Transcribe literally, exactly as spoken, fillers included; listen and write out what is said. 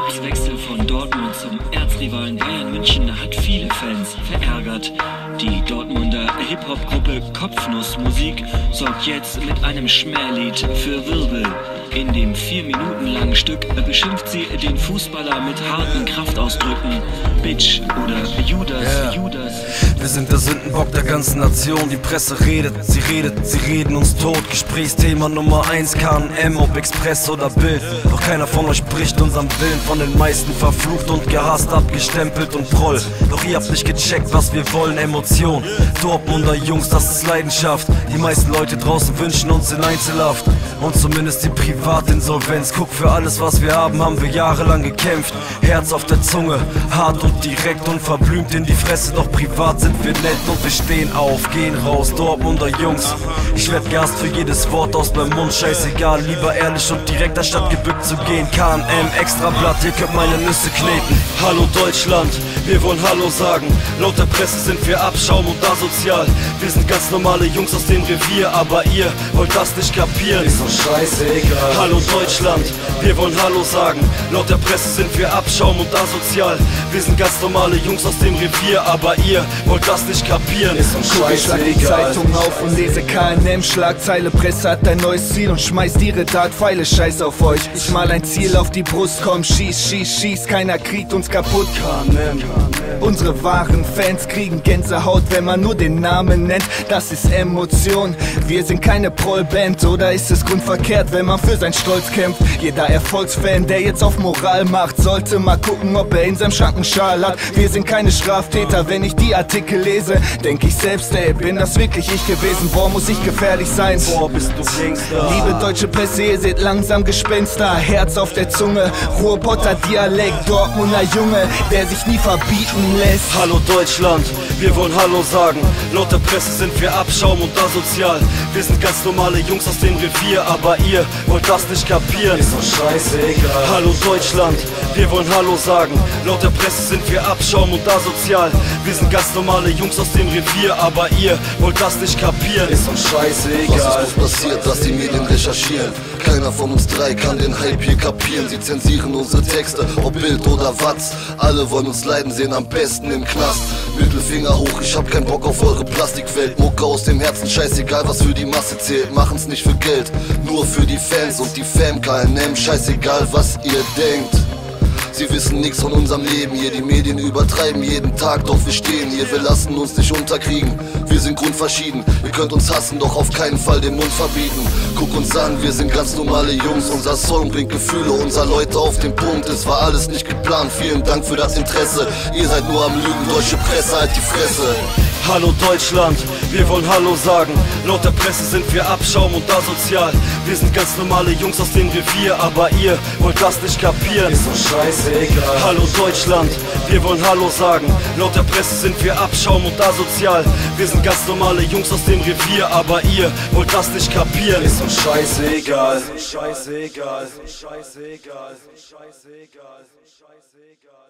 Ortswechsel von Dortmund zum Erzrivalen Bayern München hat viele Fans verärgert. Die Dortmunder Hip-Hop-Gruppe Kopfnussmusik sorgt jetzt mit einem Schmählied für Wirbel. In dem vier Minuten langen Stück beschimpft sie den Fußballer mit harten Kraftausdrücken. Bitch oder Judas, yeah. Judas. Wir sind der Sündenbock der ganzen Nation. Die Presse redet, sie redet, sie reden uns tot. Gesprächsthema Nummer eins, K N M, ob Express oder Bild. Doch keiner von euch bricht unserem Willen. Von den meisten verflucht und gehasst, abgestempelt und Proll. Doch ihr habt nicht gecheckt, was wir wollen, Emotion. Dortmunder Jungs, das ist Leidenschaft. Die meisten Leute draußen wünschen uns in Einzelhaft. Und zumindest die Privatinsolvenz. Guck, für alles was wir haben, haben wir jahrelang gekämpft. Herz auf der Zunge, hart und direkt und verblümt in die Fresse. Doch privat sind wir nett und wir stehen auf, gehen raus, Dortmunder Jungs. Ich werd gehasst für jedes Wort aus meinem Mund, scheißegal, lieber ehrlich und direkt, anstatt gebückt zu gehen. K N M, Extrablatt, ihr könnt meine Nüsse kneten. Hallo Deutschland, wir wollen Hallo sagen. Laut der Presse sind wir Abschaum und asozial. Wir sind ganz normale Jungs aus dem Revier, aber ihr wollt das nicht kapieren. Ist doch scheißegal. Hallo Deutschland, wir wollen Hallo sagen. Laut der Presse sind wir Abschaum und asozial. Wir sind ganz normale Jungs aus dem Revier, aber ihr wollt das nicht kapieren. Ist doch scheißegal. Ich schlag die Zeitung auf und lese K N M Schlagzeile. Presse hat ein neues Ziel und schmeißt ihre Dartpfeile. Scheiß auf euch, ich mal ein Ziel auf die Brust. Komm, schieß, schieß, schieß, keiner kriegt uns kaputt. K N M. Unsere wahren Fans kriegen Gänsehaut, wenn man nur den Namen nennt. Das ist Emotion. Wir sind keine Prollband, oder ist es grundverkehrt, wenn man für sein Stolz kämpft? Jeder Erfolgsfan, der jetzt auf Moral macht, sollte mal gucken, ob er in seinem Schrank einen Schal hat. Wir sind keine Straftäter, wenn ich die Artikel lese, denk ich selbst, ey, bin das wirklich ich gewesen? Boah, muss ich gefährlich sein? Boah, bist du Gangster. Liebe deutsche Presse, ihr seht langsam Gespenster. Herz auf der Zunge, Ruhrpotter Dialekt, Dortmunder Junge, der sich nie verbieten lässt. Hallo Deutschland, wir wollen Hallo sagen. Laut der Presse sind wir Abschaum und asozial. Wir sind ganz normale Jungs aus dem Revier, aber ihr wollt das nicht kapieren. Ist doch scheißegal. Hallo Deutschland, wir wollen Hallo sagen. Laut der Presse sind wir Abschaum und asozial. Wir sind ganz normale Jungs aus dem Revier, aber ihr wollt das nicht kapieren. Ist doch scheißegal. Was ist bloß passiert, dass die Medien recherchieren? Keiner von uns drei kann den Hype hier kapieren. Sie zensieren unsere Texte, ob Bild oder Watz. Alle wollen uns leiden sehen, am besten im Knast. Mittelfinger hoch, ich hab keinen Bock auf eure Plastikwelt. Mucke aus dem Herzen, scheißegal was für die Masse zählt. Machen's nicht für Geld, nur für die Fans und die Fam. K N M, scheißegal was ihr denkt. Sie wissen nix von unserem Leben hier, die Medien übertreiben jeden Tag, doch wir stehen hier, wir lassen uns nicht unterkriegen. Wir sind grundverschieden, ihr könnt uns hassen, doch auf keinen Fall den Mund verbieten. Guck uns an, wir sind ganz normale Jungs, unser Song bringt Gefühle unserer Leute auf den Punkt. Es war alles nicht geplant, vielen Dank für das Interesse. Ihr seid nur am Lügen, deutsche Presse, halt die Fresse. Hallo Deutschland, wir wollen Hallo sagen. Laut der Presse sind wir Abschaum und asozial. Wir sind ganz normale Jungs aus dem Revier, aber ihr wollt das nicht kapieren. Ist doch scheißegal. Hallo Deutschland, wir wollen Hallo sagen. Laut der Presse sind wir Abschaum und asozial. Wir sind ganz normale Jungs aus dem Revier, aber ihr wollt das nicht kapieren. Ist doch scheißegal. Scheißegal. Scheißegal. Scheißegal. Scheißegal.